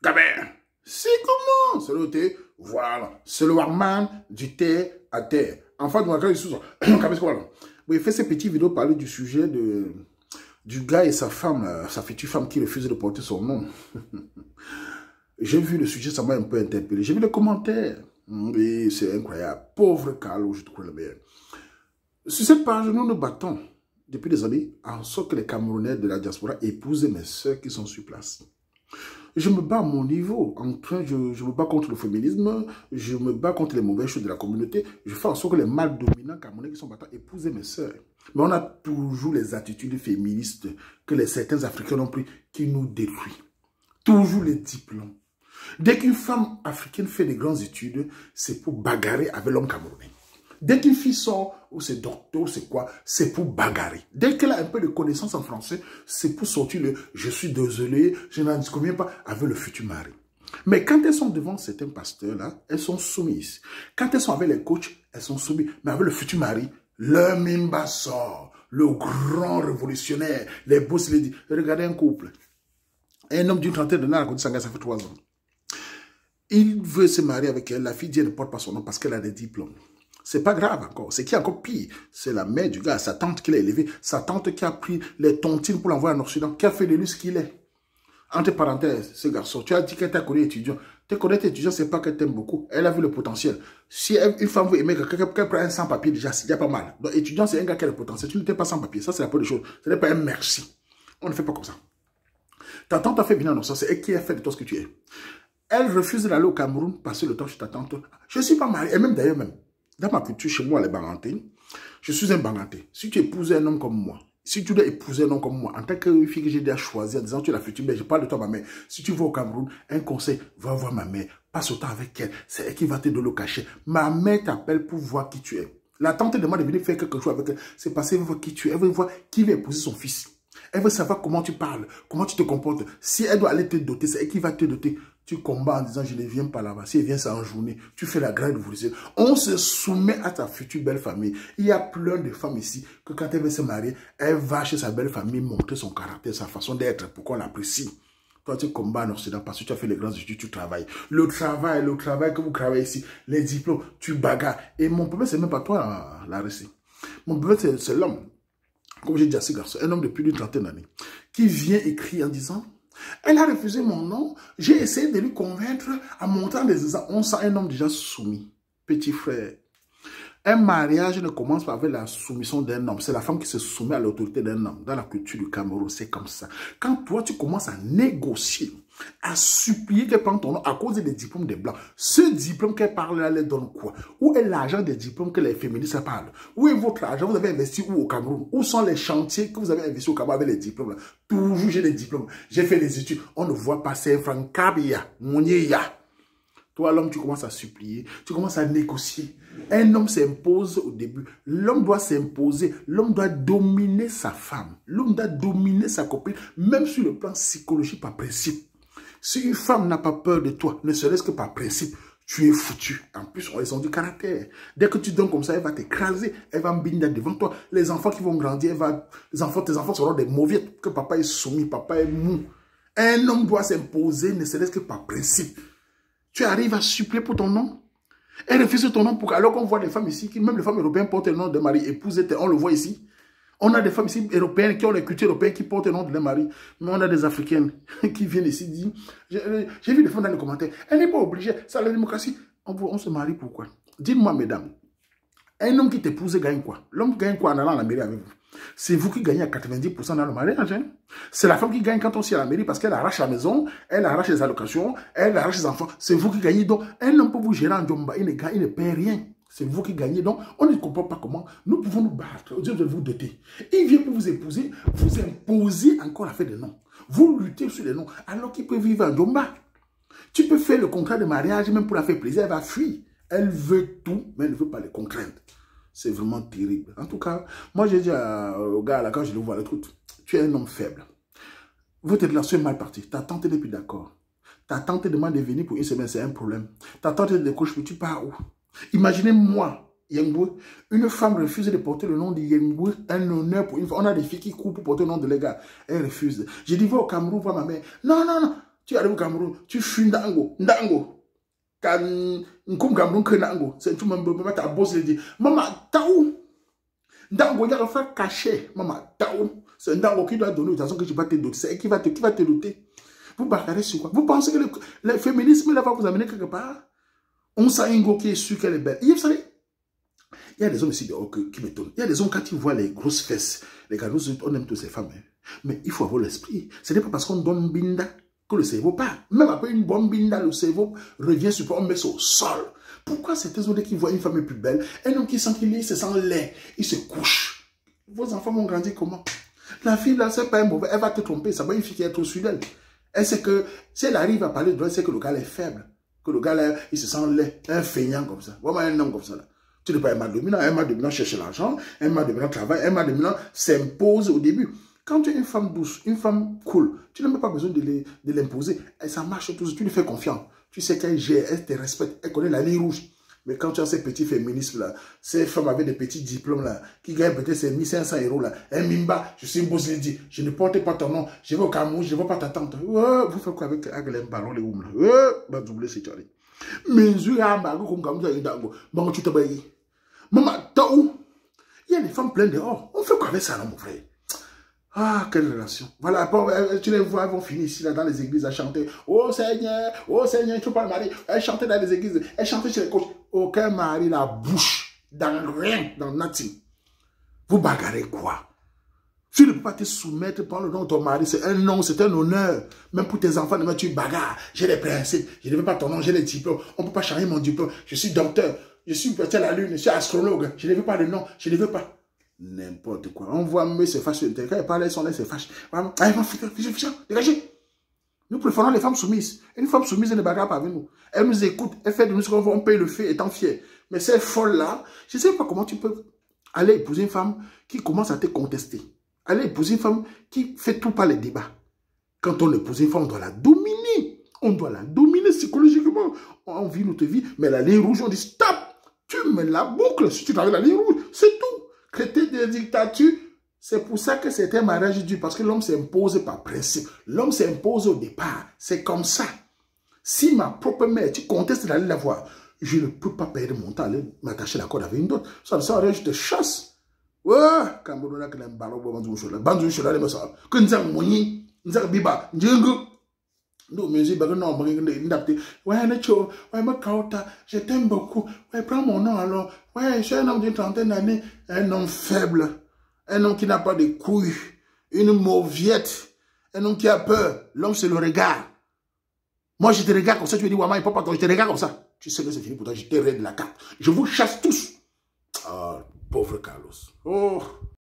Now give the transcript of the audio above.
Gamin, c'est comment? C'est le thé, voilà. C'est le warman du thé à terre. Enfin, de ma sous il fait ces petites vidéos parler du sujet du gars et sa femme, sa future femme qui refuse de porter son nom. J'ai vu le sujet, ça m'a un peu interpellé. J'ai vu les commentaires. Oui, c'est incroyable. Pauvre Carlo, je te connais bien. Sur cette page, nous nous battons depuis des années en sorte que les Camerounais de la diaspora épousent mes soeurs qui sont sur place. Je me bats à mon niveau. Je me bats contre le féminisme, je me bats contre les mauvaises choses de la communauté. Je fais en sorte que les mâles dominants camerounais qui sont battants épousent mes soeurs. Mais on a toujours les attitudes féministes que certains Africains ont pris qui nous détruisent. Toujours les diplômes. Dès qu'une femme africaine fait des grandes études, c'est pour bagarrer avec l'homme camerounais. Dès qu'une fille sort, ou c'est docteur, c'est quoi, c'est pour bagarrer. Dès qu'elle a un peu de connaissances en français, c'est pour sortir le « je suis désolé, je n'en conviens pas » avec le futur mari. Mais quand elles sont devant certains pasteurs-là, elles sont soumises. Quand elles sont avec les coachs, elles sont soumises. Mais avec le futur mari, le Mimba sort, le grand révolutionnaire, les boss les disent. Regardez un couple. Un homme d'une trentaine d'années à côté de Sanga, ça fait 3 ans. Il veut se marier avec elle. La fille dit qu'elle ne porte pas son nom parce qu'elle a des diplômes. C'est pas grave encore. Ce qui est encore pire, c'est la mère du gars, sa tante qui l'a élevé, sa tante qui a pris les tontines pour l'envoyer en Occident, qui a fait de lui ce qu'il est. Entre parenthèses, ce garçon, tu as dit qu'elle t'a connu étudiant. Tu connais tes étudiants, c'est pas qu'elle t'aime beaucoup. Elle a vu le potentiel. Si une femme veut aimer quelqu'un, qu'elle prend un sans-papier, déjà, c'est déjà pas mal. Donc, étudiant, c'est un gars qui a le potentiel. Tu n'étais pas sans-papier. Ça, c'est la première des choses. Ce n'est pas un merci. On ne fait pas comme ça. Ta tante a fait venir en Occident. C'est elle qui a fait de toi ce que tu es. Elle refuse d'aller au Cameroun, passer le temps chez ta tante. Je ne suis pas marié. Et même d'ailleurs, même. Dans ma culture, chez moi, les Bangantés, je suis un Banganté. Si tu épouses un homme comme moi, si tu dois épouser un homme comme moi, en tant que fille que j'ai déjà choisi, en disant tu es la future mère, je parle de toi, ma mère. Si tu vas au Cameroun, un conseil, va voir ma mère, passe autant avec elle, c'est elle qui va te donner le cachet. Ma mère t'appelle pour voir qui tu es. La tante te demande de venir faire quelque chose avec elle, c'est parce qu'elle veut voir qui tu es, elle veut voir qui va épouser son fils. Elle veut savoir comment tu parles, comment tu te comportes. Si elle doit aller te doter, c'est elle qui va te doter. Tu combats en disant, je ne viens pas là-bas. Si elle vient, c'est en journée. Tu fais la grande révolution. On se soumet à ta future belle famille. Il y a plein de femmes ici que quand elle veut se marier, elle va chez sa belle famille montrer son caractère, sa façon d'être pour qu'on l'apprécie. Toi, tu combats en Occident parce que tu as fait les grandes études, tu travailles. Le travail que vous travaillez ici, les diplômes, tu bagarres. Et mon problème, c'est même pas toi, la récit. Mon problème, c'est l'homme. Comme j'ai dit à ce garçon, un homme de plus d'une trentaine d'années, qui vient écrire en disant, elle a refusé mon nom, j'ai essayé de lui convaincre en montrant des exemples. On sent un homme déjà soumis. Petit frère, un mariage ne commence pas avec la soumission d'un homme. C'est la femme qui se soumet à l'autorité d'un homme. Dans la culture du Cameroun, c'est comme ça. Quand toi, tu commences à négocier, à supplier qu'elle prenne ton nom à cause des diplômes des Blancs, ce diplôme qu'elle parle là, elle donne quoi? Où est l'argent des diplômes que les féministes parlent? Où est votre argent? Vous avez investi où au Cameroun? Où sont les chantiers que vous avez investis au Cameroun avec les diplômes là? Toujours j'ai des diplômes. J'ai fait des études. On ne voit pas ces francs. Kabia, Mounia. Toi, l'homme, tu commences à supplier, tu commences à négocier. Un homme s'impose au début. L'homme doit s'imposer. L'homme doit dominer sa femme. L'homme doit dominer sa copine, même sur le plan psychologique, par principe. Si une femme n'a pas peur de toi, ne serait-ce que par principe, tu es foutu. En plus, ils ont du caractère. Dès que tu donnes comme ça, elle va t'écraser. Elle va mbinda devant toi. Les enfants qui vont grandir, tes enfants seront des mauviettes. Que papa est soumis, papa est mou. Un homme doit s'imposer, ne serait-ce que par principe. Tu arrives à supplier pour ton nom. Elle refuse ton nom alors qu'on voit des femmes ici, même les femmes européennes portent le nom de mari, épouse, on le voit ici. On a des femmes ici européennes qui ont les cultures européennes qui portent le nom de leur mari. Mais on a des Africaines qui viennent ici dire, j'ai vu des femmes dans les commentaires, elle n'est pas obligée, c'est la démocratie. On se marie pourquoi? Dites-moi mesdames, un homme qui t'épouse gagne quoi? L'homme gagne quoi en allant à la mairie avec vous? C'est vous qui gagnez à 90% dans le mariage. Hein? C'est la femme qui gagne quand on s'y à la mairie parce qu'elle arrache la maison, elle arrache les allocations, elle arrache les enfants. C'est vous qui gagnez. Donc, un homme peut vous gérer en Djomba, il ne paie rien. C'est vous qui gagnez. Donc, on ne comprend pas comment nous pouvons nous battre. Dieu veut vous doter. Il vient pour vous épouser, vous imposer encore la fête des noms. Vous luttez sur les noms alors qu'il peut vivre en Djomba. Tu peux faire le contrat de mariage même pour la faire plaisir, elle va fuir. Elle veut tout, mais elle ne veut pas les contraintes. C'est vraiment terrible. En tout cas, moi j'ai dit au gars là, quand je le vois, écoute, tu es un homme faible. Votre relation est mal partie. Ta tante n'est plus d'accord. Ta tante demande de venir pour une semaine, c'est un problème. Ta tante te découche, mais tu pars où? Imaginez-moi, Yengwe, une femme refuse de porter le nom de Yengwe, un honneur pour une femme. On a des filles qui courent pour porter le nom de les gars. Elle refuse. J'ai dit, va au Cameroun voir ma mère. Non, non, non. Tu arrives au Cameroun, tu fuis Ndango. Ndango. Comme Cameroun que Ndango. C'est tout le monde, ta bosse le dit. Maman, taou. Ndango, il y a un frère caché. Maman, taou. C'est Ndango qui doit donner l'autorisation que tu vas te doter. C'est qui va te doter. Vous bagarrez sur quoi? Vous pensez que le féminisme là va vous amener quelque part? On sait un gars qui est sûr qu'elle est belle. Et vous savez, il y a des hommes ici dehors qui m'étonnent. Il y a des hommes, quand ils voient les grosses fesses, les gars, on aime toutes ces femmes. Hein. Mais il faut avoir l'esprit. Ce n'est pas parce qu'on donne binda que le cerveau part. Même après une bonne binda, le cerveau revient sur on met ça au sol. Pourquoi certains hommes qui voient une femme plus belle, un homme qui sent qu'il se sent laid, il se couche. Vos enfants vont grandir comment? La fille là, c'est pas un mauvais, elle va te tromper. Ça va une fille qui est trop sur elle. Elle sait que, si elle arrive à parler de elle, c'est que le gars est faible. Que le gars là, il se sent laid, un feignant comme ça. Vraiment un homme comme ça là. Tu n'es pas un mâle dominant. Un mâle dominant cherche l'argent, un mâle dominant travaille, un mâle dominant s'impose au début. Quand tu es une femme douce, une femme cool, tu n'as même pas besoin de l'imposer. Ça marche tout, tu lui fais confiance. Tu sais qu'elle gère, elle te respecte, elle connaît la ligne rouge. Mais quand tu as ces petits féministes là, ces femmes avec des petits diplômes là, qui gagnent peut-être ces 1500 € là, un mimba, je suis une bosse lady, je ne porte pas ton nom, je vais au Cameroun, je ne vois pas ta tante. Vous faites quoi avec les ballons, les oum là? Bah, doublé, c'est charlie. Mais je suis un bago comme Cameroun, bon, tu te bailles. Maman, t'as où? Il y a des femmes pleines dehors. On fait quoi avec ça là, mon frère? Ah, quelle relation. Voilà, tu les vois, elles vont finir ici, là, dans les églises, à chanter. Oh Seigneur, tu parles Marie. Elles chantaient dans les églises, elles chantaient chez les coachs. Aucun mari, la bouche, dans rien, dans nothing. Vous bagarrez quoi? Tu ne peux pas te soumettre par le nom de ton mari, c'est un nom, c'est un honneur. Même pour tes enfants, tu bagarres. J'ai les principes, je ne veux pas ton nom, j'ai les diplômes. On ne peut pas changer mon diplôme. Je suis docteur, je suis petit à la lune, je suis astrologue. Je ne veux pas le nom, je ne veux pas. N'importe quoi. On voit mieux se fâcher. Quand ils parlent, elles sont là, elles se fâchent. Ah, ils vont ficher, dégagez. Nous préférons les femmes soumises. Une femme soumise, elle ne bagarre pas avec nous. Elle nous écoute, elle fait de nous ce qu'on veut, on paye le fait étant fier. Mais ces folles-là, je ne sais pas comment tu peux aller épouser une femme qui commence à te contester. Aller épouser une femme qui fait tout par les débats. Quand on épouse une femme, on doit la dominer. On doit la dominer psychologiquement. On vit notre vie, mais la ligne rouge, on dit stop. Tu mets la boucle si tu travailles la ligne rouge. C'est tout. Traiter de dictature, c'est pour ça que c'est un mariage dur, parce que l'homme s'impose par principe. L'homme s'impose au départ. C'est comme ça. Si ma propre mère, tu contestes d'aller la voir, je ne peux pas perdre mon temps, aller m'attacher la corde avec une autre. Ça, je te chasse. Ouais, Cameroun a un ballon, bandu chola, les massa. Que nous avons moni, nous avons biba, djungu. Nous, mais j'ai besoin de ouais, Nacho, ouais, ma kauta, je t'aime beaucoup. Ouais, prends mon nom alors. Ouais, je suis un homme d'une trentaine d'années, un homme faible, un homme qui n'a pas de couilles, une mauviette, un homme qui a peur. L'homme, c'est le regard. Moi, je te regarde comme ça, tu me dis, ouais, papa, je te regarde comme ça. Tu sais que c'est fini pour toi, je te raide la carte. Je vous chasse tous. Ah, pauvre Carlos. Oh.